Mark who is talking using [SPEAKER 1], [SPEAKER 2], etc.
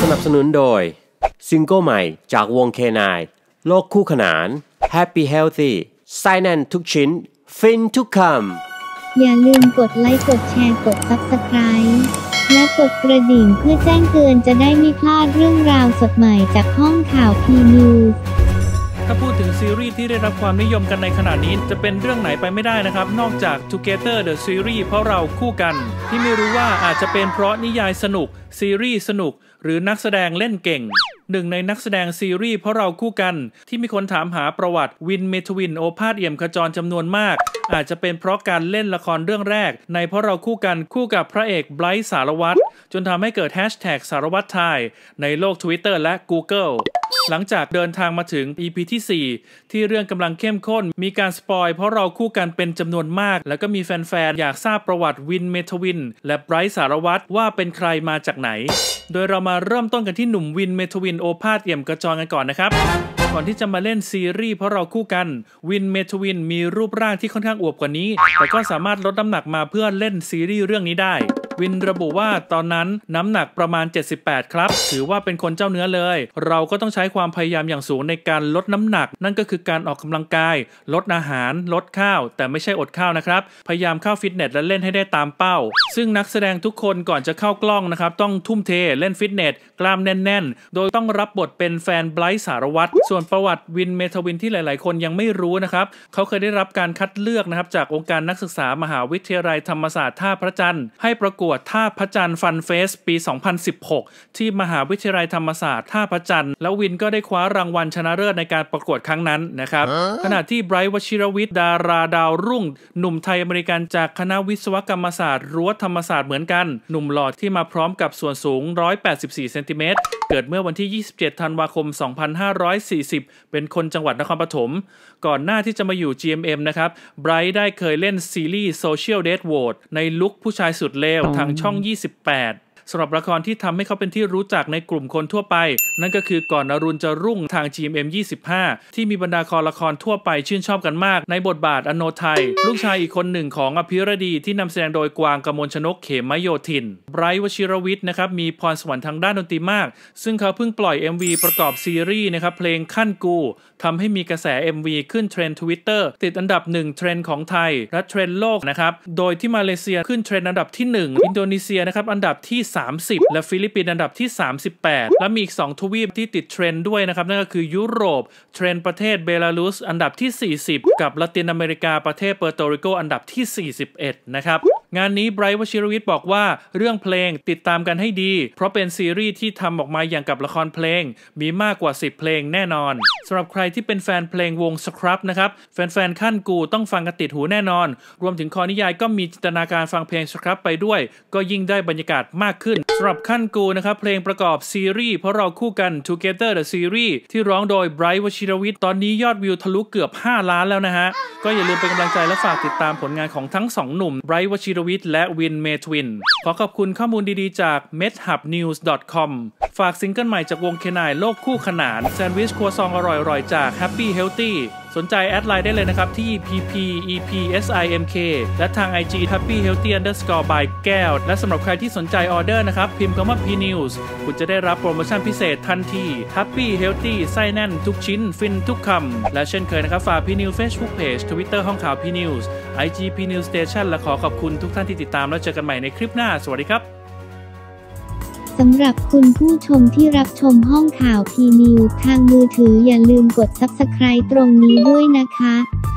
[SPEAKER 1] นับสนุนโดยซิงเกิลใหม่จากวง K9 โลกคู่ขนาน Happy Healthy ไส้แน่นทุกชิ้นฟินทุกค
[SPEAKER 2] ำอย่าลืมกดไลค์กดแชร์กด Subscribe และกดกระดิ่งเพื่อแจ้งเตือนจะได้ไม่พลาดเรื่องราวสดใหม่จากห้องข่าว P-News
[SPEAKER 3] ถ้าพูดถึงซีรีส์ที่ได้รับความนิยมกันในขณะนี้จะเป็นเรื่องไหนไปไม่ได้นะครับนอกจาก Together the Series เพราะเราคู่กันที่ไม่รู้ว่าอาจจะเป็นเพราะนิยายสนุกซีรีส์สนุกหรือนักแสดงเล่นเก่งหนึ่งในนักแสดงซีรีส์เพราะเราคู่กันที่มีคนถามหาประวัติวินเมทวินโอภาสเอี่ยมขจรจำนวนมากอาจจะเป็นเพราะการเล่นละครเรื่องแรกในเพราะเราคู่กันคู่กับพระเอกไบรท์สารวัตรจนทำให้เกิดแฮชแท็กสารวัตรไทยในโลก Twitter และ Google หลังจากเดินทางมาถึง EP ที่ 4 ที่เรื่องกำลังเข้มข้นมีการสปอยเพราะเราคู่กันเป็นจำนวนมากแล้วก็มีแฟนๆอยากทราบประวัติวินเมทวินและไบรท์สารวัตรว่าเป็นใครมาจากไหนโดยเรามาเริ่มต้นกันที่หนุ่มวินเมทวินโอภาสเอี่ยมขจรกันก่อนนะครับก่อนที่จะมาเล่นซีรีส์เพราะเราคู่กันวินเมทวินมีรูปร่างที่ค่อนข้างอวบกว่านี้แต่ก็สามารถลดน้ำหนักมาเพื่อเล่นซีรีส์เรื่องนี้ได้วินระบุว่าตอนนั้นน้ำหนักประมาณ78ครับถือว่าเป็นคนเจ้าเนื้อเลยเราก็ต้องใช้ความพยายามอย่างสูงในการลดน้ำหนักนั่นก็คือการออกกำลังกายลดอาหารลดข้าวแต่ไม่ใช่อดข้าวนะครับพยายามเข้าฟิตเนสและเล่นให้ได้ตามเป้าซึ่งนักแสดงทุกคนก่อนจะเข้ากล้องนะครับต้องทุ่มเทเล่นฟิตเนสกล้ามแน่นๆโดยต้องรับบทเป็นแฟนไบรท์สารวัตรส่วนประวัติวินเมทวินที่หลายๆคนยังไม่รู้นะครับเขาเคยได้รับการคัดเลือกนะครับจากองค์การนักศึกษามหาวิทยาลัยธรรมศาสตร์ท่าพระจันทร์ให้ประกวดท่าพระจันทร์ฟันเฟสปี 2016 ที่มหาวิทยาลัยธรรมศาสตร์ท่าพระจันทร์แล้ววินก็ได้คว้ารางวัลชนะเลิศในการประกวดครั้งนั้นนะครับขณะที่ไบรท์วชิรวิทย์ดาราดาวรุ่งหนุ่มไทยอเมริกันจากคณะวิศวกรรมศาสตร์รั้วธรรมศาสตร์เหมือนกันหนุ่มหล่อที่มาพร้อมกับส่วนสูง184เซนติเมตรเกิดเมื่อวันที่27ธันวาคม2540เป็นคนจังหวัดนครปฐมก่อนหน้าที่จะมาอยู่ GMM นะครับไบรท์ได้เคยเล่นซีรีส์ Social Date Vote ในลุคผู้ชายสุดเลวทางช่อง28สำหรับละครที่ทำให้เขาเป็นที่รู้จักในกลุ่มคนทั่วไปนั่นก็คือก่อนอรุณจะรุ่งทาง GMM 25ที่มีบรรดาคอละครทั่วไปชื่นชอบกันมากในบทบาทอโนไทยลูกชายอีกคนหนึ่งของอภิรดีที่นำแสดงโดยกวางกมลชนกเขมโยธินไบรท์วชิรวิทย์นะครับมีพรสวรรค์ทางด้านดนตรีมากซึ่งเขาเพิ่งปล่อย MV ประกอบซีรีส์นะครับเพลงขั้นกูทำให้มีกระแส MV ขึ้นเทรนด์ Twitter ติดอันดับ1เทรนด์ของไทยและเทรนด์โลกนะครับโดยที่มาเลเซียขึ้นเทรนด์อันดับที่1อินโดนีเซียนะครับอันดับที่30และฟิลิปปินส์อันดับที่38และมีอีก2ทวีปที่ติดเทรนด์ด้วยนะครับนั่นก็คือยุโรปเทรนด์ประเทศเบลารุสอันดับที่40กับละตินอเมริกาประเทศเปอร์โตริโกอันดับที่41นะครับงานนี้ไบรท์วชิรวิทย์บอกว่าเรื่องเพลงติดตามกันให้ดีเพราะเป็นซีรีส์ที่ทำออกมาอย่างกับละครเพลงมีมากกว่า10เพลงแน่นอนสำหรับใครที่เป็นแฟนเพลงวงสครับนะครับแฟนๆขั้นกูต้องฟังกันติดหูแน่นอนรวมถึงคอนิยายก็มีจินตนาการฟังเพลงสครับไปด้วยก็ยิ่งได้บรรยากาศมากขึ้นสำหรับขั้นกูนะครับเพลงประกอบซีรีส์เพราะเราคู่กัน Together the Series ที่ร้องโดยไบรท์วชิรวิทย์ตอนนี้ยอดวิวทะลุเกือบ5ล้านแล้วนะฮะก็อย่าลืมเป็นกำลังใจและฝากติดตามผลงานของทั้ง2หนุ่มไบรท์วชิรวิทย์และวินเมทวินขอขอบคุณข้อมูลดีๆจาก medhubnews.com ฝากซิงเกิลใหม่จากวง K9 โลกคู่ขนานแซนด์วิชครัวซองอร่อยๆจาก Happy Healthy สนใจแอดไลน์ได้เลยนะครับที่ ppepsimk และทาง IG happy healthy _ by แก้วและสำหรับใครที่สนใจออเดอร์นะครับพิมพ์คำว่า P-News คุณจะได้รับโปรโมชั่นพิเศษทันที Happy Healthy ไส้แน่นทุกชิ้นฟินทุกคำและเช่นเคยนะครับฝาก P-News Facebook Page Twitter ห้องข่าว P-News IG P-News Station และขอขอบคุณทุกท่านที่ติดตามแล้วเจอกันใหม่ในคลิปหน้าสวัสดีครับ
[SPEAKER 2] สำหรับคุณผู้ชมที่รับชมห้องข่าว P-News ทางมือถืออย่าลืมกด Subscribe ตรงนี้ด้วยนะคะ